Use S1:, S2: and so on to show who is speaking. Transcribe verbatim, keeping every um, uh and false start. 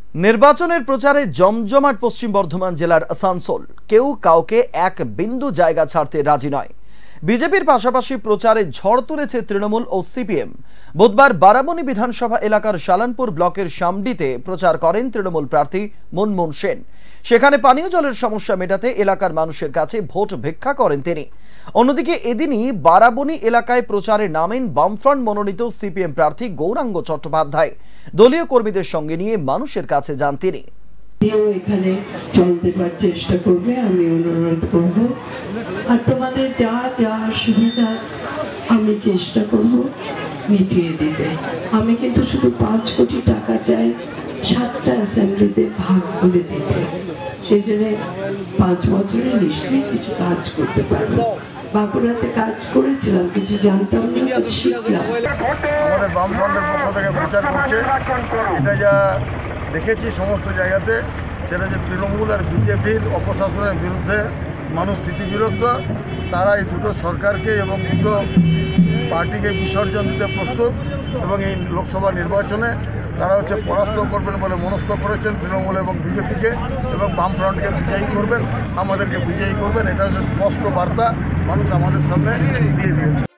S1: নির্বাচনের প্রচারে জমজমাট পশ্চিম বর্ধমান জেলার আসানসোল। কেউ কাউকে এক বিন্দু জায়গা ছাড়তে রাজি নয়। বিজেপির পাশাপাশি প্রচারে ঝড় তুলেছে তৃণমূল ও সিপিএম। বুধবার বারাবণী বিধানসভা এলাকার শালানপুর ব্লকের সামডিতে প্রচার করেন তৃণমূল প্রার্থী মুনমুন সেন। সেখানে পানীয় জলের সমস্যা মেটাতে এলাকার মানুষের কাছে ভোট ভিক্ষা করেন তিনি। অন্যদিকে এদিনই বারাবণী এলাকায় প্রচারে নামেন বামফ্রন্ট মনোনীত সিপিএম প্রার্থী গৌরাঙ্গ চট্টোপাধ্যায়। দলীয় কর্মীদের সঙ্গে নিয়ে মানুষের কাছে যান তিনি।
S2: এখানে চলতে পারার চেষ্টা করবে, আমি অনুরোধ করব। আর তোমাদের যা যা সুবিধা আমি চেষ্টা করব মিটিয়ে দিতে। আমি কিন্তু শুধু পাঁচ কোটি টাকা চাই সাতটা অ্যাসেম্বলিতে ভাগ করে দিতে। সেই জন্য পাঁচ বছরে নিশ্চয়ই কিছু কাজ করতে পারবো। বাঁকুড়াতে কাজ করেছিলাম, কিছু জানতাম না, শিখলাম।
S3: আমাদের বামফ্রন্টের পক্ষ থেকে প্রচার করছে, এটা যা দেখেছি সমস্ত জায়গাতে, সেটা যে তৃণমূল আর বিজেপির অপশাসনের বিরুদ্ধে মানুষ স্থিতিবিরুদ্ধ। তারা এই দুটো সরকারকে এবং দুটো পার্টিকে বিসর্জন দিতে প্রস্তুত এবং এই লোকসভা নির্বাচনে তারা হচ্ছে পরাস্ত করবেন বলে মনস্থ করেছেন তৃণমূল এবং বিজেপিকে, এবং বামফ্রন্টকে বিজয়ী করবেন, আমাদেরকে বিজয়ী করবেন। এটা হচ্ছে স্পষ্ট বার্তা মানুষ আমাদের সামনে দিয়ে দিয়েছে।